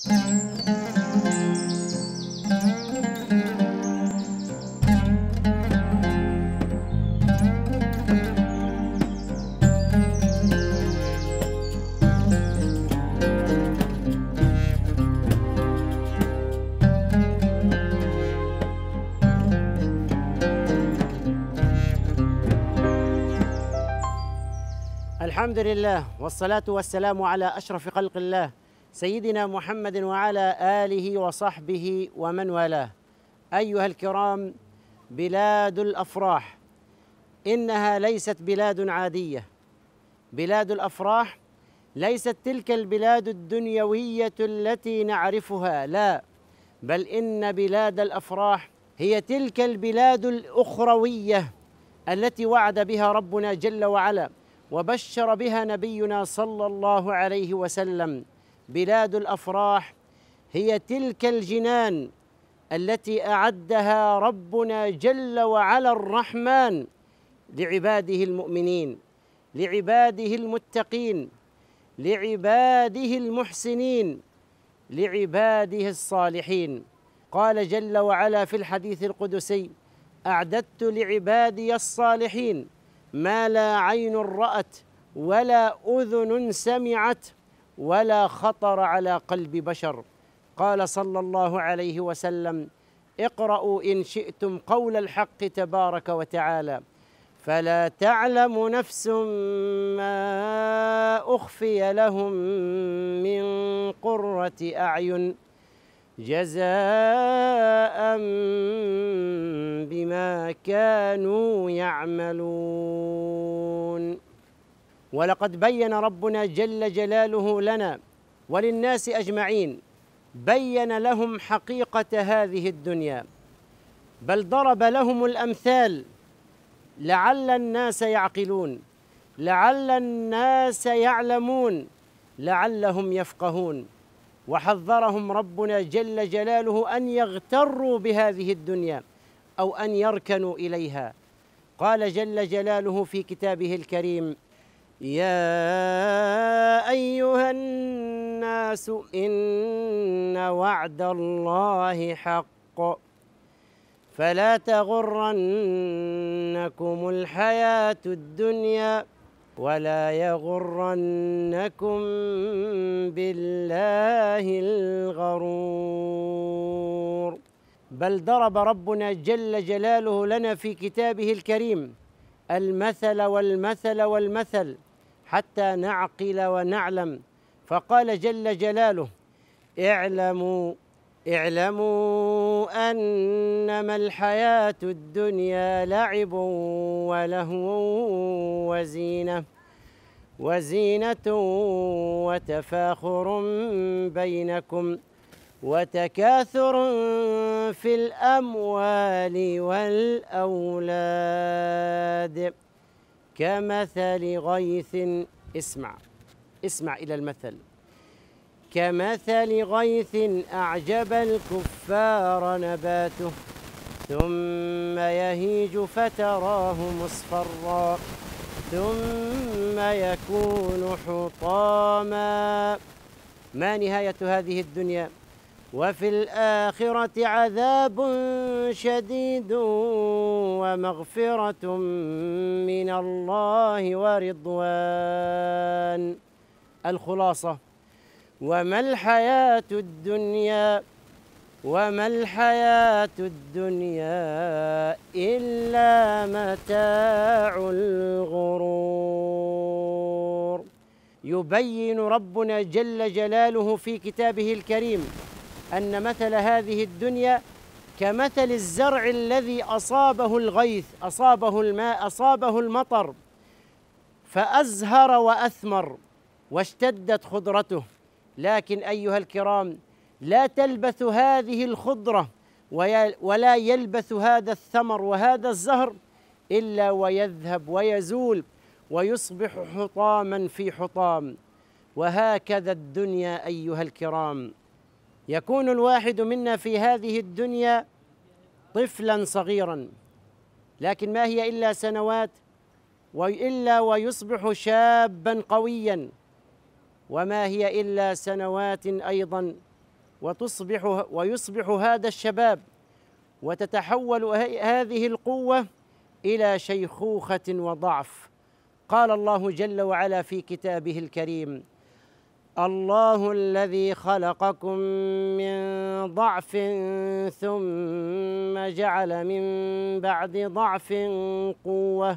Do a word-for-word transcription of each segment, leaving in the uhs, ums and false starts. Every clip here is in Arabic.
الحمد لله والصلاة والسلام على أشرف خلق الله سيدنا محمد وعلى آله وصحبه ومن والاه. أيها الكرام، بلاد الأفراح إنها ليست بلاد عادية. بلاد الأفراح ليست تلك البلاد الدنيوية التي نعرفها، لا، بل إن بلاد الأفراح هي تلك البلاد الأخروية التي وعد بها ربنا جل وعلا وبشر بها نبينا صلى الله عليه وسلم. بلاد الأفراح هي تلك الجنان التي أعدها ربنا جل وعلا الرحمن لعباده المؤمنين، لعباده المتقين، لعباده المحسنين، لعباده الصالحين. قال جل وعلا في الحديث القدسي: أعددت لعبادي الصالحين ما لا عين رأت ولا أذن سمعت ولا خطر على قلب بشر. قال صلى الله عليه وسلم: اقرأوا إن شئتم قول الحق تبارك وتعالى: فلا تعلم نفس ما أخفي لهم من قرة أعين جزاء بما كانوا يعملون. ولقد بين ربنا جل جلاله لنا وللناس أجمعين، بين لهم حقيقة هذه الدنيا، بل ضرب لهم الأمثال لعل الناس يعقلون، لعل الناس يعلمون، لعلهم يفقهون. وحذرهم ربنا جل جلاله أن يغتروا بهذه الدنيا أو أن يركنوا إليها. قال جل جلاله في كتابه الكريم: يا أيها الناس إن وعد الله حق فلا تغرنكم الحياة الدنيا ولا يغرنكم بالله الغرور. بل ضرب ربنا جل جلاله لنا في كتابه الكريم المثل والمثل والمثل حتى نعقل ونعلم. فقال جل جلاله: اعلموا اعلموا أنما الحياة الدنيا لعب ولهو وزينة وزينة وتفاخر بينكم وتكاثر في الأموال والأولاد كمثل غيث. اسمع اسمع إلى المثل: كمثل غيث أعجب الكفار نباته ثم يهيج فتراه مصفرا ثم يكون حطاما. ما نهاية هذه الدنيا؟ وفي الآخرة عذاب شديد ومغفرة من الله ورضوان. الخلاصة: وما الحياة الدنيا وما الحياة الدنيا إلا متاع الغرور. يبين ربنا جل جلاله في كتابه الكريم أن مثل هذه الدنيا كمثل الزرع الذي أصابه الغيث، أصابه الماء، أصابه المطر، فأزهر وأثمر واشتدت خضرته. لكن أيها الكرام، لا تلبث هذه الخضرة ولا يلبث هذا الثمر وهذا الزهر إلا ويذهب ويزول ويصبح حطاما في حطام. وهكذا الدنيا أيها الكرام. يكون الواحد منا في هذه الدنيا طفلا صغيرا، لكن ما هي إلا سنوات وإلا ويصبح شابا قويا، وما هي إلا سنوات أيضا وتصبح ويصبح هذا الشباب وتتحول هذه القوة إلى شيخوخة وضعف. قال الله جل وعلا في كتابه الكريم: الله الذي خلقكم من ضعف ثم جعل من بعد ضعف قوة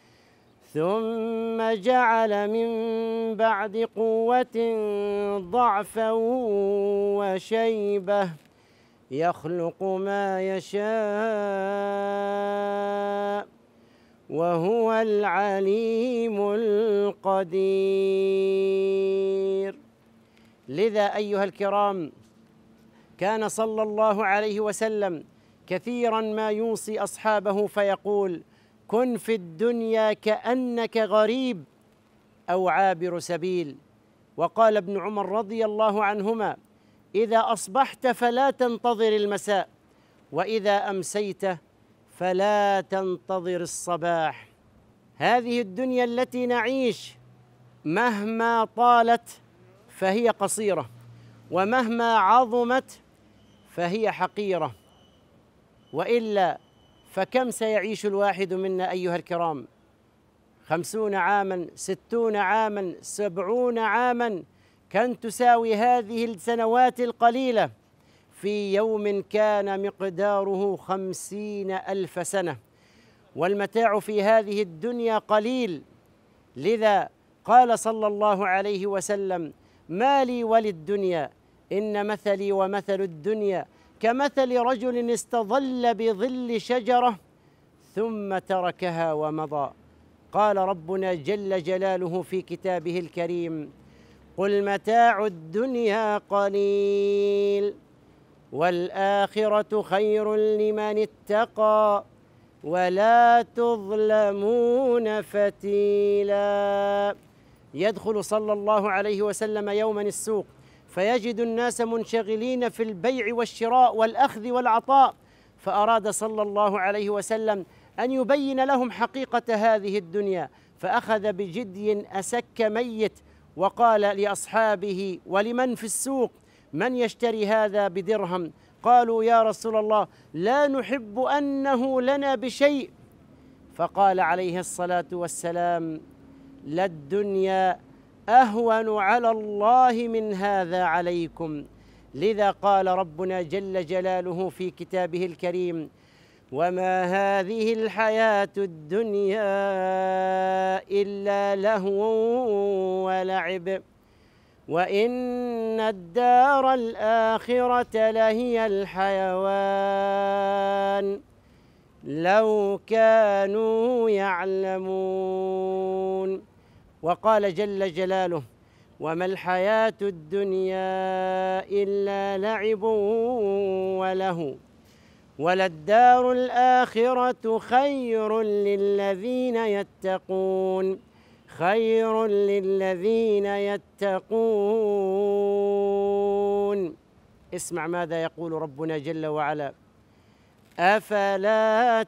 ثم جعل من بعد قوة ضعفا وشيبة يخلق ما يشاء وهو العليم القدير. لذا أيها الكرام، كان صلى الله عليه وسلم كثيرا ما يوصي أصحابه فيقول: كن في الدنيا كأنك غريب أو عابر سبيل. وقال ابن عمر رضي الله عنهما: إذا أصبحت فلا تنتظر المساء، وإذا أمسيت فلا تنتظر الصباح. هذه الدنيا التي نعيش مهما طالت فهي قصيرة، ومهما عظمت فهي حقيرة، وإلا فكم سيعيش الواحد منا أيها الكرام؟ خمسون عاما، ستون عاما، سبعون عاما، كم تساوي هذه السنوات القليلة في يوم كان مقداره خمسين ألف سنة، والمتاع في هذه الدنيا قليل. لذا قال صلى الله عليه وسلم: ما لي وللدنيا إن مثلي ومثل الدنيا كمثل رجل استظل بظل شجرة ثم تركها ومضى. قال ربنا جل جلاله في كتابه الكريم: قل متاع الدنيا قليل والآخرة خير لمن اتقى ولا تظلمون فتيلا. يدخل صلى الله عليه وسلم يوما السوق فيجد الناس منشغلين في البيع والشراء والأخذ والعطاء، فأراد صلى الله عليه وسلم أن يبين لهم حقيقة هذه الدنيا، فأخذ بجدي أسك ميت وقال لأصحابه ولمن في السوق: من يشتري هذا بدرهم؟ قالوا: يا رسول الله لا نحب أنه لنا بشيء. فقال عليه الصلاة والسلام: للدنيا أهون على الله من هذا عليكم. لذا قال ربنا جل جلاله في كتابه الكريم: وما هذه الحياة الدنيا إلا لهو ولعب وإن الدار الآخرة لهي الحيوان لو كانوا يعلمون. وقال جل جلاله: وما الحياة الدنيا إلا لعب ولهو وللدار الآخرة خير للذين يتقون خير للذين يتقون. اسمع ماذا يقول ربنا جل وعلا: أفلا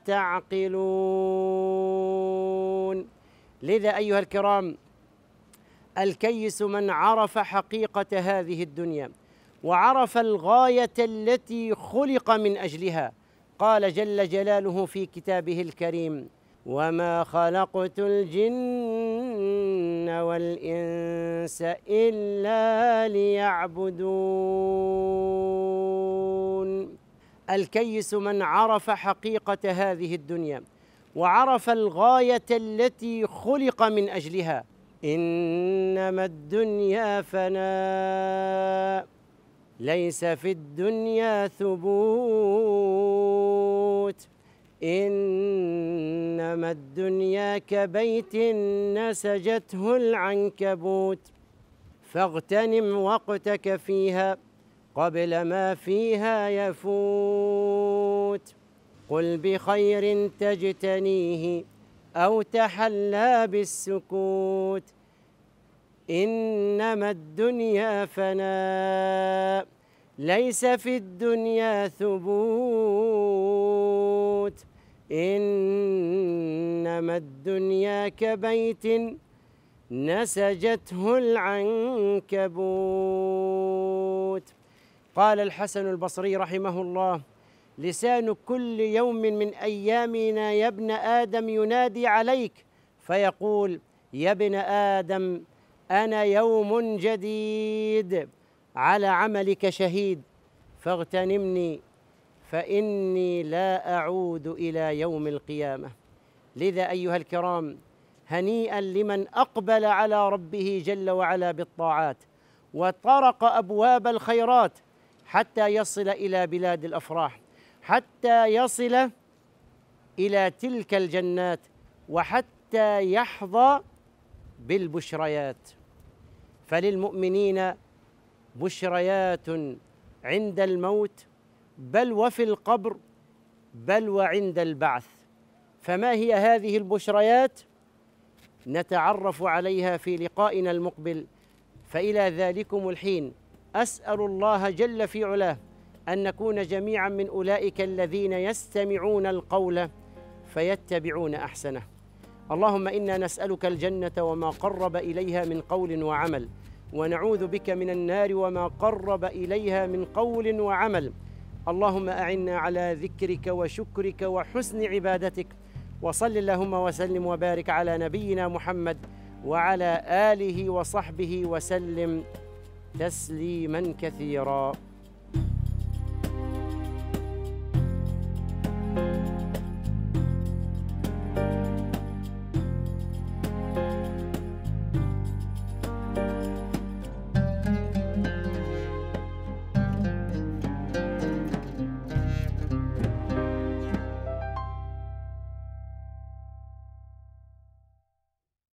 تعقلون. لذا أيها الكرام، الكيس من عرف حقيقة هذه الدنيا وعرف الغاية التي خلق من أجلها. قال جل جلاله في كتابه الكريم: وما خلقت الجن والإنس إلا ليعبدون. الكيس من عرف حقيقة هذه الدنيا وعرف الغاية التي خلق من أجلها. إنما الدنيا فناء ليس في الدنيا ثبوت إنما الدنيا كبيت نسجته العنكبوت فاغتنم وقتك فيها قبل ما فيها يفوت قل بخير تجتنيه أو تحلى بالسكوت إنما الدنيا فناء ليس في الدنيا ثبوت إنما الدنيا كبيت نسجته العنكبوت قال الحسن البصري رحمه الله: لسان كل يوم من أيامنا يا ابن آدم ينادي عليك فيقول: يا ابن آدم أنا يوم جديد على عملك شهيد فاغتنمني فإني لا أعود إلى يوم القيامة. لذا أيها الكرام، هنيئا لمن أقبل على ربه جل وعلا بالطاعات وطرق أبواب الخيرات حتى يصل إلى بلاد الأفراح، حتى يصل إلى تلك الجنات، وحتى يحظى بالبشريات. فللمؤمنين بشريات عند الموت، بل وفي القبر، بل وعند البعث. فما هي هذه البشريات؟ نتعرف عليها في لقائنا المقبل، فإلى ذلكم الحين أسأل الله جل في علاه أن نكون جميعا من أولئك الذين يستمعون القول فيتبعون أحسنه. اللهم إنا نسألك الجنة وما قرب إليها من قول وعمل، ونعوذ بك من النار وما قرب إليها من قول وعمل. اللهم أعنا على ذكرك وشكرك وحسن عبادتك، وصل اللهم وسلم وبارك على نبينا محمد وعلى آله وصحبه وسلم تسليما كثيرا.